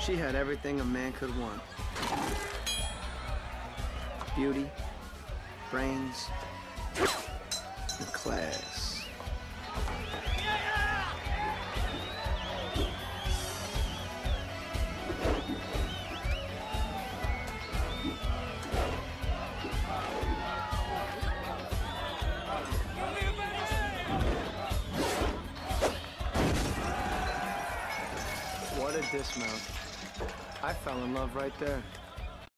She had everything a man could want. Beauty, brains, and class. What a dismount. I fell in love right there.